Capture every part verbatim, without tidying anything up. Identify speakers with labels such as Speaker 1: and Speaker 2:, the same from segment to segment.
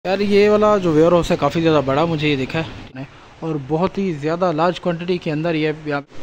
Speaker 1: यार ये वाला जो वेयर हाउस है काफ़ी ज़्यादा बड़ा मुझे ये दिखा है और बहुत ही ज़्यादा लार्ज क्वांटिटी के अंदर ये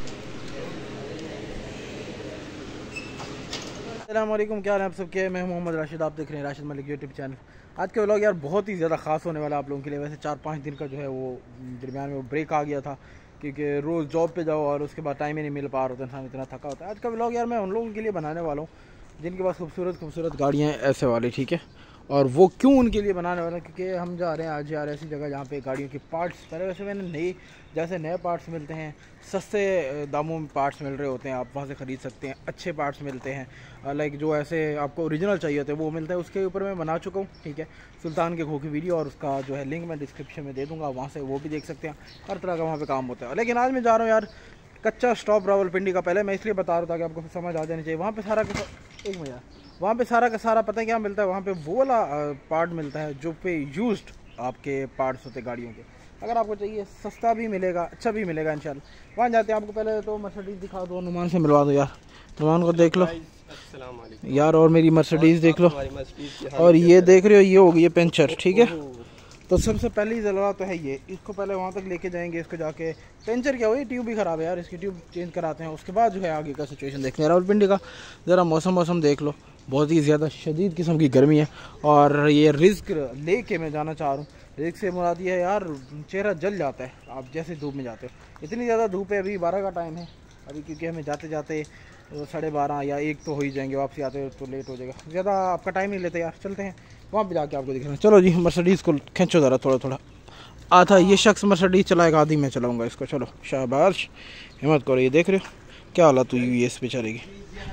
Speaker 1: अस्सलाम वालेकुम, क्या हाल है आप सबके। मैं मोहम्मद राशिद, आप देख रहे हैं राशिद मलिक यूट्यूब चैनल। आज के व्लॉग यार बहुत ही ज़्यादा ख़ास होने वाला है आप लोगों के लिए। वैसे चार पाँच दिन का जो है वो दरमियान में वो ब्रेक आ गया था क्योंकि रोज़ जॉब पे जाओ और उसके बाद टाइम ही नहीं मिल पा रहा होता, इंसान इतना थका होता है। आज का व्लॉग यार मैं उन लोगों के लिए बनाने वाला हूँ जिनके पास खूबसूरत खूबसूरत गाड़ियाँ हैं ऐसे वाली, ठीक है। और वो क्यों उनके लिए बनाने वाला है क्योंकि हम जा रहे हैं आज यार ऐसी जगह जहाँ पे गाड़ियों के पार्ट्स, पहले वैसे मैंने नई जैसे नए पार्ट्स मिलते हैं, सस्ते दामों में पार्ट्स मिल रहे होते हैं, आप वहाँ से ख़रीद सकते हैं। अच्छे पार्ट्स मिलते हैं, लाइक जो ऐसे आपको ओरिजिनल चाहिए होते हैं वो मिलता है। उसके ऊपर मैं बना चुका हूँ, ठीक है, सुल्तान के खो की वीडियो, और उसका जो है लिंक मैं डिस्क्रिप्शन में दे दूँगा, वहाँ से वो भी देख सकते हैं। हर तरह का वहाँ पर काम होता है। लेकिन आज मैं जा रहा हूँ यार कच्चा स्टॉप रावलपिंडी का। पहले मैं इसलिए बता रहा था कि आपको समझ आ जानी चाहिए। वहाँ पर सारा का एक मिनट वहाँ पे सारा का सारा पता है क्या मिलता है, वहाँ पे वो वाला पार्ट मिलता है जो पे यूज्ड आपके पार्ट्स होते हैं गाड़ियों के। अगर आपको चाहिए सस्ता भी मिलेगा, अच्छा भी मिलेगा इंशाल्लाह। वहाँ जाते हैं। आपको पहले तो मर्सिडीज़ दिखा दो, नुमान से मिलवा दो यार। नुमान को देख लो यार, और मेरी मर्सिडीज़ देख लो। और ये देख रहे हो ये हो गई है पंचर, ठीक है। तो सबसे पहली ज़रूरत तो है ये, इसको पहले वहाँ तक लेके जाएंगे। इसको जाके पंचर क्या हुई, ट्यूब भी ख़राब है यार, इसकी ट्यूब चेंज कराते हैं। उसके बाद जो है आगे का सिचुएशन देखते हैं। रावलपिंडी का ज़रा मौसम मौसम देख लो, बहुत ही ज़्यादा शदीद किस्म की गर्मी है। और ये रिस्क ले के मैं जाना चाह रहा हूँ। रिस्क से मुराद ये है यार चेहरा जल जाता है आप जैसे धूप में जाते हो। इतनी ज़्यादा धूप है, अभी बारह का टाइम है अभी, क्योंकि हमें जाते जाते साढ़े बारह या एक तो हो ही जाएंगे, वापसी आते तो लेट हो जाएगा। ज़्यादा आपका टाइम नहीं लेते यार, चलते हैं वहाँ पे जाके आपको दिखाना। चलो जी, मर्सिडीज़ को खींचो ज़रा थोड़ा थोड़ा। आधा ये शख्स मर्सिडीज़ चलाएगा, आधी मैं चलाऊँगा इसको। चलो शाबाश, हिम्मत करो। ये देख रहे हो क्या हालत हुई हुई है इस बेचारे की,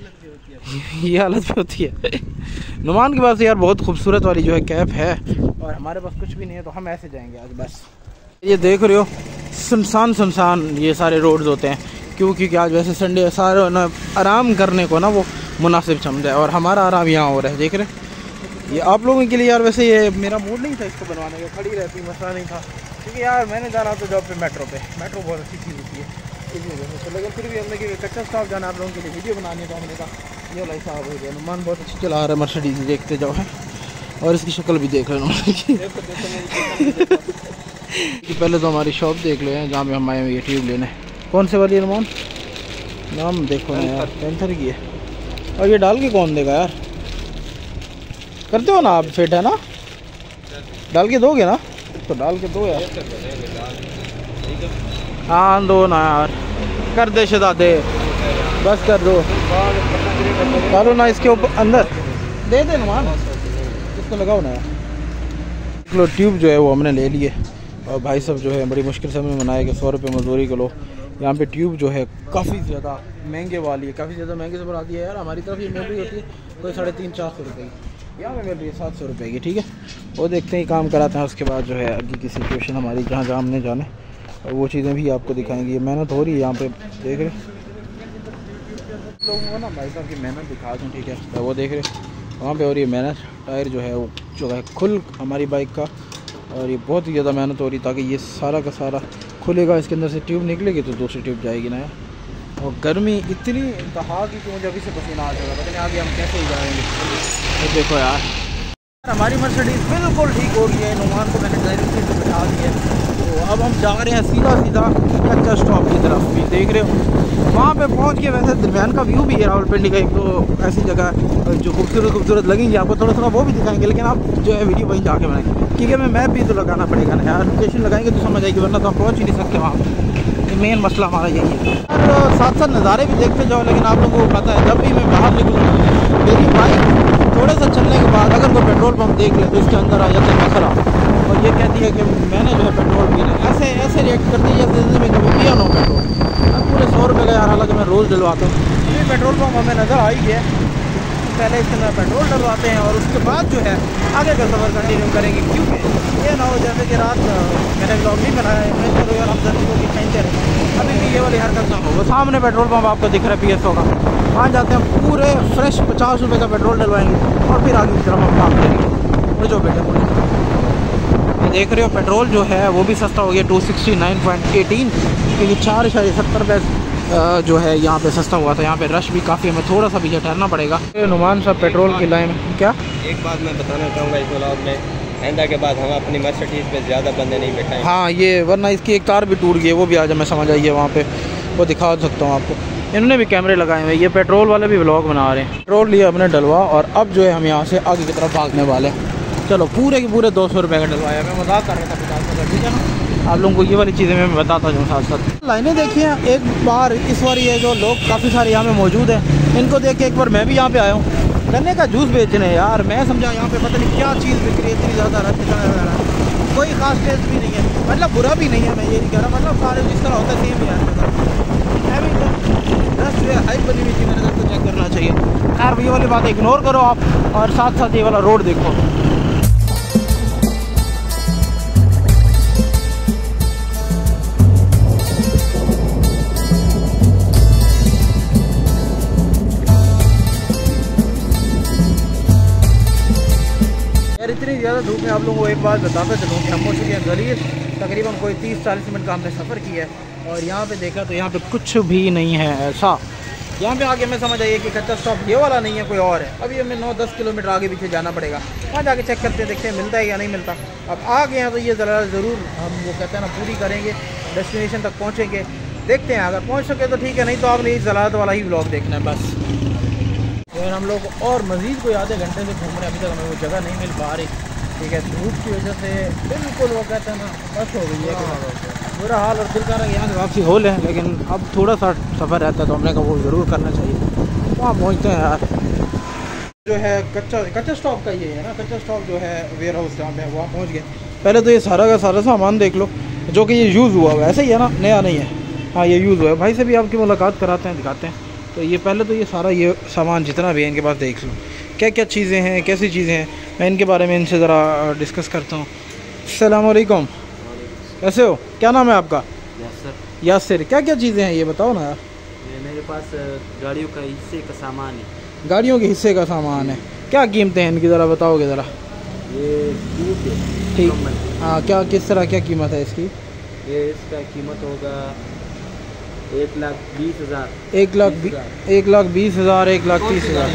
Speaker 1: ये हालत भी होती है। नुमान के पास यार बहुत खूबसूरत वाली जो है कैप है और हमारे पास कुछ भी नहीं है, तो हम ऐसे जाएंगे आज बस। ये देख रहे हो सुनसान सुनसान ये सारे रोड्स होते हैं, क्यों क्योंकि आज वैसे संडे सारे ना आराम करने को ना वो मुनासिब समझा है, और हमारा आराम यहाँ हो रहा है। देख रहे हैं ये आप लोगों के लिए यार। वैसे ये मेरा मूड नहीं था इसको बनवाने का, खड़ी रहती मसला नहीं था, क्योंकि यार मैंने जाना तो जॉब पे मेट्रो पे। मेट्रो बहुत अच्छी चीज़ होती है इसी वजह से। लेकिन फिर भी हमने कि कच्चा स्टॉप जाना आप लोगों के लिए वीडियो बनानी है, तो हमने कहा ये लाइक साहब हो गया। नुमान बहुत अच्छी चला रहा है मर्सिडीज़, देखते जाओ है। और इसकी शक्ल भी देख रहे हैं कि पहले तो हमारी शॉप देख लो है जहाँ पे हम आए हुए ये ट्यूब लेने। कौन से वाली है नुमान, नाम देखो ना यार, पेंथर की है। और ये डाल के कौन देगा यार, करते हो ना आप फिट, है ना, डाल के दोगे ना, तो डाल के दो यार। हाँ दो ना यार, कर दे शहजादे, बस कर दो, डालो ना इसके ऊपर अंदर, दे दे नुमान, इसको लगाओ ना यार। लो ट्यूब जो है वो हमने ले लिए, और भाई साहब जो है बड़ी मुश्किल से हमने मनाया कि सौ रुपये मजदूरी को लो। यहाँ पे ट्यूब जो है काफ़ी ज़्यादा महंगे वाली है, काफ़ी ज़्यादा महंगे से बनाती है यार। हमारी तरफ ये मिल रही होती है कोई साढ़े तीन चार सौ रुपये की, यहाँ पे मिल रही है सात सौ रुपये की, ठीक है। वो देखते हैं काम कराते हैं, उसके बाद जो है आगे की सिचुएशन हमारी जहाँ जहाँ हमने जाने और वो चीज़ें भी आपको दिखाएंगी। ये मेहनत हो रही है यहाँ पे, देख रहे लोगों को ना भाई साहब की मेहनत दिखा दूँ, ठीक है। तो वो देख रहे वहाँ पे हो रही है मेहनत। टायर जो है वो जो है खुल हमारी बाइक का, और ये बहुत ही ज़्यादा मेहनत हो रही ताकि ये सारा का सारा खुलेगा, इसके अंदर से ट्यूब निकलेगी तो दूसरी ट्यूब जाएगी ना यार। और गर्मी इतनी इंतहा की कि मुझे अभी से पसीना आ जाएगा, पता नहीं आगे हम कैसे ही जाएंगे। तो देखो यार हमारी मर्सिडीज़ बिल्कुल ठीक हो गई है। नुमान को मैंने ड्राइविंग सीट पर बैठा दी है, तो अब हम जा रहे हैं सीधा सीधा कच्चा स्टॉप की तरफ। भी देख रहे हो वहाँ पे पहुँच के वैसे दरमियान का व्यू भी है रावलपिंडी का, एक तो ऐसी जगह जो खूबसूरत खूबसूरत लगेंगी आपको, थोड़ा थोड़ा वो भी दिखाएंगे। लेकिन आप जो है वीडियो वहीं जाके बनाएंगे, क्योंकि मैं मैप भी तो लगाना पड़ेगा ना यार, लोकेशन लगाएंगे तो समझ आएगी, वरना तो हम पहुँच ही नहीं सकते वहाँ। ये मेन मसला हमारा यही है। और साथ साथ नज़ारे भी देखते जाओ। लेकिन आप लोगों को पता है जब भी मैं बाहर निकलूँ मेरी बाइक थोड़े सा चलने के बाद अगर कोई पेट्रोल पंप देख ले तो इसके अंदर आ जाता है मसला, और ये कहती है कि मैंने जो है पेट्रोल पीना, ऐसे ऐसे रिएक्ट करती है जैसे मैं कभी पिया ना पेट्रोल। अब पूरे सौ रुपये का यार, हालांकि मैं रोज़ डलवाता हूँ। ये पेट्रोल पंप हमें नज़र आ ही गया, पहले इसके अंदर पेट्रोल डलवाते हैं और उसके बाद जो है आगे का सफ़र कंटिन्यू करेंगे। क्योंकि ये ना हो जैसे कि रात मैंने ब्लॉग नहीं बनाया है, मैं चलो यार हम जर्नी की खींचते रहे, अभी भी ये वाली हरकत ना हो। वो सामने पेट्रोल पंप आपको दिख रहा है पी एस ओ का, वहाँ जाते हैं पूरे फ्रेश पचास रुपये का पेट्रोल डलवाएंगे और फिर आगे की तरफ हम काम करेंगे। मुझे जो बेटे बोले देख रहे हो पेट्रोल जो है वो भी सस्ता हो गया, two sixty nine point eighteen, क्योंकि चार इशारे सत्तर रुपये जो है यहाँ पे सस्ता हुआ था। यहाँ पे रश भी काफ़ी, हमें थोड़ा सा पीछे ठहरना पड़ेगा। नुमान साहब पेट्रोल की लाइन क्या,
Speaker 2: एक बात मैं बताना चाहूँगा इस व्लॉग में आइंदा के बाद हम अपनी मर्सिडीज़ पे ज़्यादा बंदे नहीं बैठाएंगे।
Speaker 1: हाँ ये, वरना इसकी एक तार भी टूट गई है, वो भी आज मैं समझ आई है वहाँ पे, वो दिखा सकता हूँ आपको। इन्होंने भी कैमरे लगाए हुए हैं, ये पेट्रोल वाले भी व्लॉग बना रहे हैं। पेट्रोल लिया अपने डलवा और अब जो है हम यहाँ से आगे की तरफ भागने वाले हैं। चलो पूरे के पूरे दो सौ रुपये का डलवाया, मैं मजाक कर रहा था पचास रुपये, ठीक है ना। आप लोगों को ये वाली चीज़ें मैं बताता हूँ साथ साथ। लाइनें देखिए एक बार, इस बार ये जो लोग काफ़ी सारे यहाँ पे मौजूद हैं, इनको देख के एक बार मैं भी यहाँ पे आया हूँ। गन्ने का जूस बेचने यार, मैं समझा यहाँ पे पता नहीं क्या चीज़ बिक रही है, इतनी ज़्यादा रश है, कोई खास टेस्ट भी नहीं है, मतलब बुरा भी नहीं है, मैं ये नहीं कह रहा, मतलब सारे जिस तरह होता है सेम ही है, भी तो रश जो है हाइप बनी हुई थी, मेरे घर को चेक करना चाहिए। खैर ये वाली बात इग्नोर करो आप, और साथ साथ ये वाला रोड देखो। इतनी ज़्यादा धूप में आप लोगों को एक बात बताता चलूँ कि हम पहुँच चुके हैं गलीर, तकरीबन कोई तीस चालीस मिनट का हमने सफ़र किया है, और यहाँ पे देखा तो यहाँ पे कुछ भी नहीं है ऐसा। यहाँ पे आके मैं समझ आइए कि कच्चा स्टॉप ये वाला नहीं है, कोई और है। अभी हमें नौ दस किलोमीटर आगे पीछे जाना पड़ेगा, वहाँ जाके चेक करते हैं, देखते हैं मिलता है या नहीं मिलता। अब आ गए हैं तो ये ज़रा ज़रूर हम वो कहते हैं ना पूरी करेंगे, डेस्टिनेशन तक पहुँचेंगे, देखते हैं अगर पहुँच सके तो ठीक है, नहीं तो आपने इस ज़लालत वाला ही ब्लॉग देखना है बस। फिर हम लोग और मज़ीद कोई आधे घंटे से घूम रहे हैं, अभी तक हमें वो जगह नहीं मिल पा रही, ठीक है। धूप की वजह से बिल्कुल वो कहते हैं ना बस हो गई है बुरा हाल, और दिल का रहा यहाँ से वापसी हो लें, लेकिन अब थोड़ा सा सफ़र रहता है तो हमने कहा वो ज़रूर करना चाहिए। वहाँ पहुँचते हैं यार, जो है कच्चा कच्चा स्टॉप का ये है ना, कच्चा स्टॉप जो है वेयर हाउस जहाँ पे है, वहाँ पहुँच गए। पहले तो ये सारा का सारा सामान देख लो, जो कि ये यूज़ हुआ हुआ है, ऐसा ही है ना, नया नहीं है। हाँ ये यूज़ हुआ है, भाई से भी आपकी मुलाकात कराते हैं, दिखाते हैं। तो ये पहले तो ये सारा ये सामान जितना भी है इनके पास देख लो, क्या क्या चीज़ें हैं, कैसी चीज़ें हैं, मैं इनके बारे में इनसे ज़रा डिस्कस करता हूँ। अस्सलाम वालेकुम, कैसे हो, क्या नाम है आपका? यासर। यासर, क्या क्या चीज़ें हैं ये बताओ ना यार।
Speaker 2: मेरे पास गाड़ियों का हिस्से का सामान है।
Speaker 1: गाड़ियों के हिस्से का सामान है, क्या कीमतें हैं इनकी ज़रा बताओगे ज़रा?
Speaker 2: ये
Speaker 1: ठीक, हाँ क्या किस तरह क्या कीमत है इसकी?
Speaker 2: ये इसका कीमत होगा एक लाख बीस हज़ार।
Speaker 1: एक लाख एक लाख बीस हज़ार एक लाख तीस हज़ार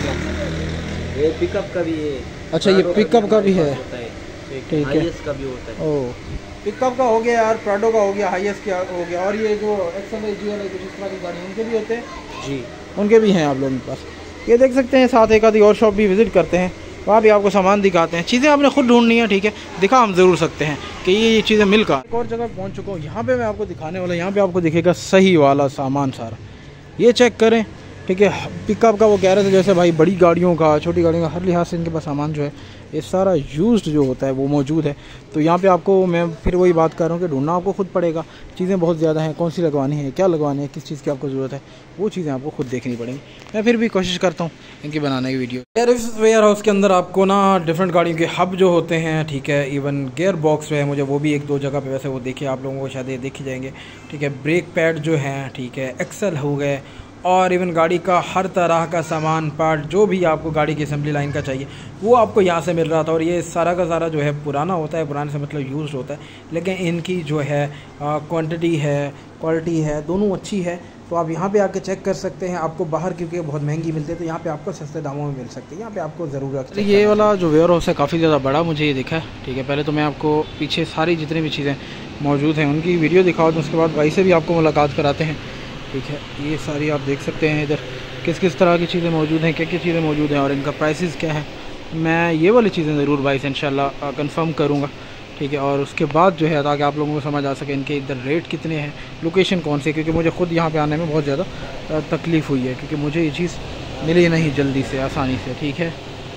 Speaker 2: ये पिकअप का भी है।
Speaker 1: अच्छा ये पिकअप का भी है, ठीक है।
Speaker 2: का भी होता है।
Speaker 1: ओ पिकअप का हो गया यार, प्राडो का हो गया, हाईएस का हो गया, और ये जो एक्सल जी वाले कुछ इस तरह की गाड़ी उनके भी होते हैं
Speaker 2: जी,
Speaker 1: उनके भी हैं आप लोगों के पास। ये देख सकते हैं, साथ एक आधी और शॉप भी विज़िट करते हैं, वहाँ भी आपको सामान दिखाते हैं। चीज़ें आपने खुद ढूंढनी है, ठीक है, दिखा हम ज़रूर सकते हैं कि ये ये चीज़ें मिलकर। एक और जगह पहुँच चुका हूँ, यहाँ पे मैं आपको दिखाने वाला, यहाँ पे आपको दिखेगा सही वाला सामान सारा, ये चेक करें, ठीक है। पिकअप का वो कह रहे थे जैसे भाई बड़ी गाड़ियों का, छोटी गाड़ियों का, हर लिहाज से इनके पास सामान जो है ये सारा यूज्ड जो होता है वो मौजूद है। तो यहाँ पे आपको मैं फिर वही बात कर रहा हूँ कि ढूंढना आपको खुद पड़ेगा, चीज़ें बहुत ज़्यादा हैं, कौन सी लगवानी है, क्या लगवानी है, किस चीज़ की आपको ज़रूरत है, वो चीज़ें आपको खुद देखनी पड़ेंगी। मैं फिर भी कोशिश करता हूँ इनकी बनाने की वीडियो। यार इस वेयर हाउस के अंदर आपको ना डिफरेंट गाड़ियों के हब जो होते हैं, ठीक है, इवन गेयर बॉक्स जो है, मुझे वो भी एक दो जगह पे वैसे वो देखे आप लोगों को शायद ये देखे जाएंगे, ठीक है। ब्रेक पैड जो हैं, ठीक है, एक्सल हो गए, और इवन गाड़ी का हर तरह का सामान पार्ट जो भी आपको गाड़ी की असेंबली लाइन का चाहिए वो आपको यहाँ से मिल रहा था। और ये सारा का सारा जो है पुराना होता है, पुराने से मतलब यूज्ड होता है, लेकिन इनकी जो है क्वांटिटी है, क्वालिटी है, दोनों अच्छी है। तो आप यहाँ पे आके चेक कर सकते हैं। आपको बाहर क्योंकि बहुत महंगी मिलती है, तो यहाँ पे आपको सस्ते दामों में मिल सकती है, यहाँ पे आपको ज़रूरत है। ये वाला जो वेयर हाउस है काफ़ी ज़्यादा बड़ा मुझे ये दिखा है, ठीक है। पहले तो मैं आपको पीछे सारी जितनी भी चीज़ें मौजूद हैं उनकी वीडियो दिखाओ, तो उसके बाद भाई से भी आपको मुलाकात कराते हैं, ठीक है। ये सारी आप देख सकते हैं इधर किस किस तरह की चीज़ें मौजूद हैं, क्या क्या चीज़ें मौजूद हैं और इनका प्राइसेस क्या है। मैं ये वाली चीज़ें ज़रूर भाई से इंशाल्लाह कंफर्म करूँगा, ठीक है। और उसके बाद जो है ताकि आप लोगों को समझ आ सके इनके इधर रेट कितने हैं, लोकेशन कौन सी, क्योंकि मुझे ख़ुद यहाँ पे आने में बहुत ज़्यादा तकलीफ़ हुई है, क्योंकि मुझे ये चीज़ मिली नहीं जल्दी से, आसानी से, ठीक है।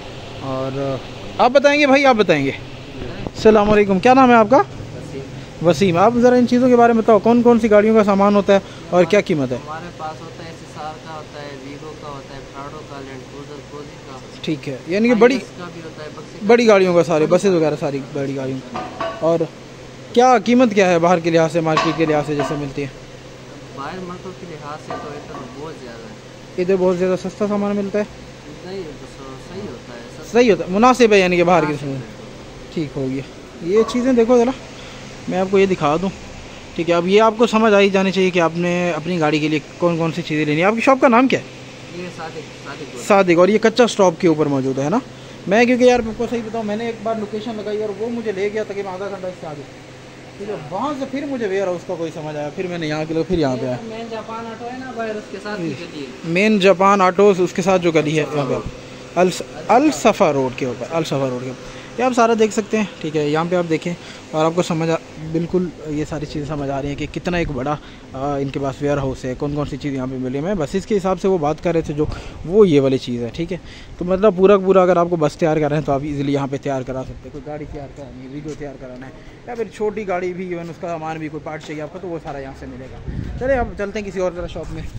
Speaker 1: और आप बताएँगे भाई, आप बताएँगे। अस्सलाम वालेकुम, क्या नाम है आपका? वसीम। आप ज़रा इन चीज़ों के बारे में बताओ, कौन कौन सी गाड़ियों का सामान होता है और क्या कीमत है?
Speaker 2: हमारे पास होता है एसएसआर का होता है, वीगो का होता है, प्राडो का, लैंड क्रूज़र, कोजी का,
Speaker 1: ठीक है। यानी कि बड़ी
Speaker 2: का भी होता है,
Speaker 1: बड़ी गाड़ियों का, सारे बसेस वगैरह सारी बड़ी गाड़ियों का। और क्या कीमत क्या है बाहर के लिहाज से, मार्केट के लिहाज से जैसे मिलती है?
Speaker 2: बाहर मार्केट के लिहाज से तो इधर बहुत ज़्यादा है,
Speaker 1: इधर बहुत ज़्यादा सस्ता सामान मिलता है,
Speaker 2: नहीं सही होता है,
Speaker 1: सही होता है, मुनासिब है, यानी कि बाहर के। ठीक हो गया। ये चीज़ें देखो ज़रा, मैं आपको ये दिखा दूँ, ठीक है। अब ये आपको समझ आई जानी चाहिए कि आपने अपनी गाड़ी के लिए कौन कौन सी चीज़ें लेनी है। आपकी शॉप का नाम क्या है?
Speaker 2: ये सादिक, सादिक,
Speaker 1: सादिक। और ये कच्चा स्टॉप के ऊपर मौजूद है ना, मैं क्योंकि यार आपको सही बताऊँ, मैंने एक बार लोकेशन लगाई और वो मुझे ले गया तक मैं आधा घंटा इससे आगे, ठीक है। वहाँ से फिर मुझे वेयर हाउस का कोई समझ आया, फिर मैंने यहाँ के लोग फिर यहाँ पे आया।
Speaker 2: मेन जापान ऑटो है ना बाहर, उसके साथ की गली है।
Speaker 1: मेन जापान ऑटोज उसके साथ जो गली है यहाँ पे अल अल सफ़ा रोड के ऊपर, अल सफ़ा रोड के ऊपर ये आप सारा देख सकते हैं, ठीक है। यहाँ पे आप देखें और आपको समझ आ बिल्कुल ये सारी चीज़ें समझ आ रही हैं कि कितना एक बड़ा आ, इनके पास वेयर हाउस है, कौन कौन सी चीज़ यहाँ पे मिली। मैं बस इसके हिसाब से वो बात कर रहे थे जो वो ये वाली चीज़ है, ठीक है। तो मतलब पूरा पूरा अगर आपको बस तैयार कर रहे हैं तो आप इजीली यहाँ पे तैयार करा सकते हैं। कोई गाड़ी तैयार करानी है, वीडियो तैयार कराना है, या फिर छोटी गाड़ी भी इवन उसका सामान भी कोई पार्ट चाहिए आपको, तो वो सारा यहाँ से मिलेगा। चलिए अब चलते हैं किसी और तरह शॉप में।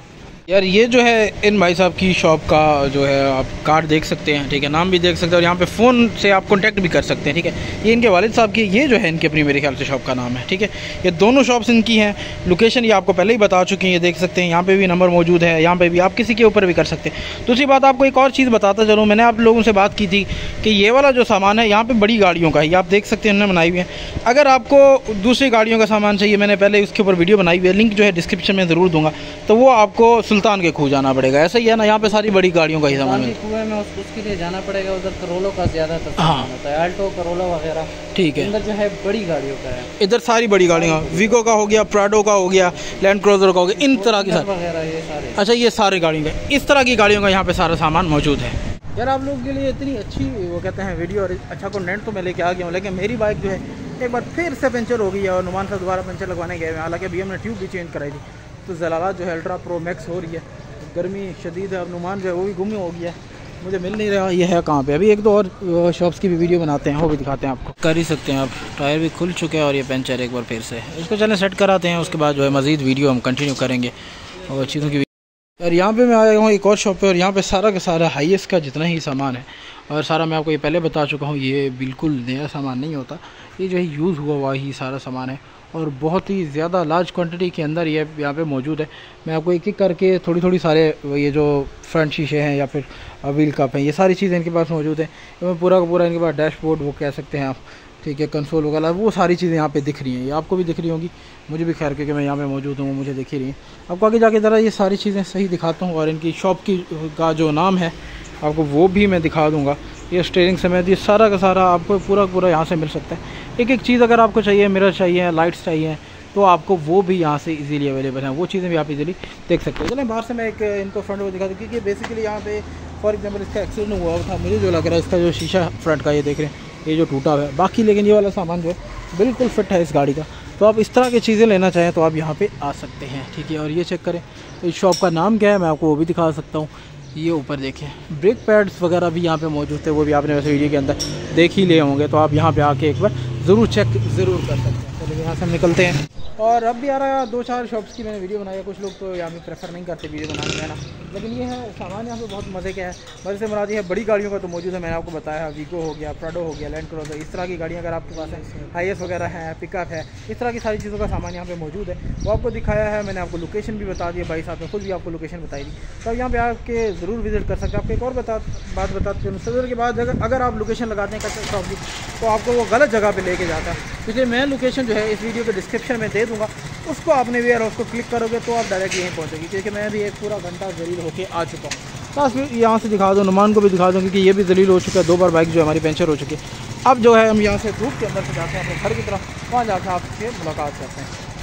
Speaker 1: यार ये जो है इन भाई साहब की शॉप का जो है आप कार्ड देख सकते हैं, ठीक है, नाम भी देख सकते हैं और यहाँ पे फ़ोन से आप कांटेक्ट भी कर सकते हैं, ठीक है। ये इनके वालिद साहब की, ये जो है इनके अपनी मेरे ख्याल से शॉप का नाम है, ठीक है। ये दोनों शॉप्स इनकी हैं। लोकेशन ये आपको पहले ही बता चुकी हैं, ये देख सकते हैं। यहाँ पे भी नंबर मौजूद है, यहाँ पे भी आप किसी के ऊपर भी कर सकते हैं। दूसरी बात आपको एक और चीज़ बताता चलूँ, मैंने आप लोगों से बात की थी कि ये वाला जो सामान है यहाँ पर बड़ी गाड़ियों का है, ये आप देख सकते हैं, उन्होंने बनाई हुई है। अगर आपको दूसरी गाड़ियों का सामान चाहिए, मैंने पहले उसके ऊपर वीडियो बनाई हुई है, लिंक जो है डिस्क्रिप्शन में ज़रूर दूँगा, तो वो आपको सुल्तान के खूह जाना पड़ेगा। ऐसा ही है ना, यहाँ पे सारी बड़ी गाड़ियों का ही सामान है।
Speaker 2: कुएं में उसके लिए जाना पड़ेगा, उधर करोलों का ज़्यादातर
Speaker 1: हाँ
Speaker 2: होता है, आल्टो करोला वगैरह,
Speaker 1: ठीक है।
Speaker 2: इधर जो है बड़ी गाड़ियों का है,
Speaker 1: इधर सारी बड़ी गाड़ियाँ, वीगो का हो गया, प्राडो का हो गया, लैंड क्रूजर का हो गया, इन तरह की
Speaker 2: वगैरह ये सारे।
Speaker 1: अच्छा, ये सारे गाड़ियों का, इस तरह की गाड़ियों का यहाँ पे सारा सामान मौजूद है। यार आप लोगों के लिए इतनी अच्छी वो कहते हैं वीडियो और अच्छा कंटेंट तो मैं लेके आ गया हूँ, लेकिन मेरी बाइक जो है एक बार फिर से पंचर हो गई है और नुमान साहब दोबारा पंचर लगवाने गए हैं। हालांकि अभी हमने ट्यूब भी चेंज कराई थी। तो जलालात जो है अल्ट्रा प्रो मैक्स हो रही है, गर्मी शदीद है, अब नुमान जो है वो भी गुम हो गया है, मुझे मिल नहीं रहा ये है कहाँ पे। अभी एक दो और शॉप्स की भी वीडियो बनाते हैं, वो भी दिखाते हैं आपको, कर ही सकते हैं आप। टायर भी खुल चुके हैं और ये पंचर एक बार फिर से, इसको चलें सेट कराते हैं, उसके बाद जो है मज़ीद वीडियो हम कंटिन्यू करेंगे और चीज़ों की। और यहाँ पे मैं आया हूँ एक और शॉप पे और यहाँ पे सारा का सारा हाईएस्ट का जितना ही सामान है और सारा मैं आपको ये पहले बता चुका हूँ, ये बिल्कुल नया सामान नहीं होता, ये जो है यूज़ हुआ हुआ ही सारा सामान है और बहुत ही ज़्यादा लार्ज क्वांटिटी के अंदर ये यहाँ पे मौजूद है। मैं आपको एक एक करके थोड़ी थोड़ी सारे ये जो फ्रंट शीशे हैं या फिर व्हील कप हैं, ये सारी चीज़ें इनके पास मौजूद है। इसमें पूरा का पूरा इनके पास डैशबोर्ड वो कह सकते हैं आप, ठीक है, कंसोल वगैरह वो सारी चीज़ें यहाँ पे दिख रही हैं। ये आपको भी दिख रही होंगी, मुझे भी खैर क्योंकि मैं यहाँ पे मौजूद हूँ, मुझे दिख ही रही हैं। आपको आगे जाके ज़रा ये सारी चीज़ें सही दिखाता हूँ और इनकी शॉप की का जो नाम है आपको वो भी मैं दिखा दूँगा। ये स्टीयरिंग समेत ये सारा का सारा आपको पूरा पूरा यहाँ से मिल सकता है। एक एक चीज़ अगर आपको चाहिए, मिरर चाहिए, लाइट्स चाहिए, तो आपको वो भी यहाँ से इजीली अवेलेबल है, वो चीज़ें भी आप इजीली देख सकते हो। चलें बाहर से मैं एक इनको फ्रंट को दिखा दूँ, क्योंकि बेसिकली यहाँ पे फॉर एग्जांपल इसका एक्सीडेंट हुआ था, मुझे जो लग रहा है इसका जो शीशा फ्रंट का ये देख रहे हैं ये जो टूटा हुआ है, बाकी लेकिन ये वाला सामान जो है बिल्कुल फिट है इस गाड़ी का। तो आप इस तरह की चीज़ें लेना चाहें तो आप यहाँ पे आ सकते हैं, ठीक है। और ये चेक करें इस शॉप का नाम क्या है, मैं आपको वो भी दिखा सकता हूँ। ये ऊपर देखें ब्रेक पैड्स वगैरह भी यहाँ पे मौजूद थे, वो भी आपने वैसे वीडियो के अंदर देख ही लिए होंगे, तो आप यहाँ पे आके एक बार ज़रूर चेक ज़रूर कर सकते हैं। चलिए यहाँ से हम निकलते हैं। और अब भी आ रहा है दो चार शॉप्स की मैंने वीडियो बनाई है। कुछ लोग तो यहाँ पे प्रेफर नहीं करते वीडियो बनाने में ना, लेकिन ये है सामान यहाँ पे बहुत मज़े का है। मज़े से मुराद ये है बड़ी गाड़ियों का तो मौजूद है, मैंने आपको बताया, वीगो हो गया, प्राडो हो गया, लैंड क्रूजर, इस तरह की गाड़ियाँ अगर आपके पास है, हाईएस वगैरह है, पिकअप है, इस तरह की सारी चीज़ों का सामान यहाँ पे मौजूद है। वो आपको दिखाया है, मैंने आपको लोकेशन भी बता दिया, भाई साहब ने खुद भी आपको लोकेशन बताई थी, तो आप यहाँ पे आके ज़रूर विजिट कर सकते हैं। आपको एक और बता बात बताते हैं, सदर के बाद अगर अगर आप लोकेशन लगाते हैं कस्टमर शॉप की, तो आपको वो गलत जगह पर लेके जाता है। इसलिए मैं लोकेशन जो है इस वीडियो के डिस्क्रिप्शन में दे दूँगा, उसको आपने वेयर हाउस को क्लिक करोगे तो आप डायरेक्ट यहीं पहुँचोगे, क्योंकि मैं भी एक पूरा घंटा जलील होके आ चुका हूँ। बस यहाँ से दिखा दो, नुमान को भी दिखा दूँ, क्योंकि ये भी जलील हो चुका है, दो बार बाइक जो हमारी पंचर हो चुकी है। अब जो है हम यहाँ से धूप के अंदर से जाते हैं अपने घर की तरफ, वहाँ जाकर आपसे मुलाकात करते हैं।